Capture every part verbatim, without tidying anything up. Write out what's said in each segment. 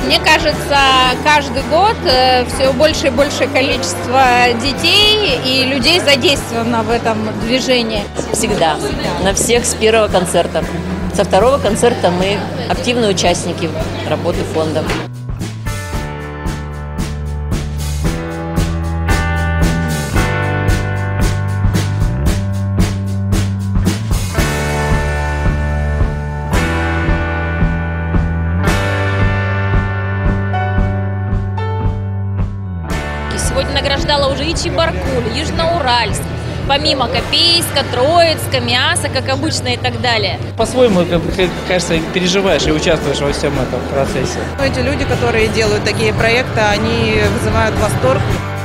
Мне кажется, каждый год все больше и большее количество детей и людей задействовано в этом движении. Всегда. На всех с первого концерта. Со второго концерта мы активные участники работы фонда. Сегодня награждала уже и Чебаркуль, Южноуральск, помимо Копейска, Троицка, Миаса, как обычно, и так далее. По-своему, кажется, переживаешь и участвуешь во всем этом процессе. Эти люди, которые делают такие проекты, они вызывают восторг.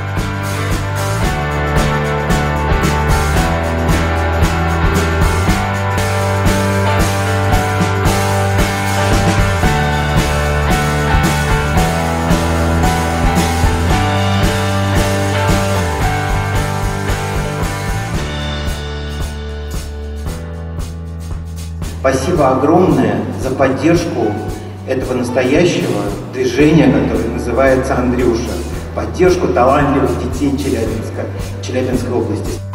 Спасибо огромное за поддержку этого настоящего движения, которое называется «Андрюша». Поддержку талантливых детей Челябинска, Челябинской области.